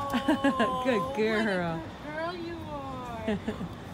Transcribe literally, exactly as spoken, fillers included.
Good What a girl. good girl you are.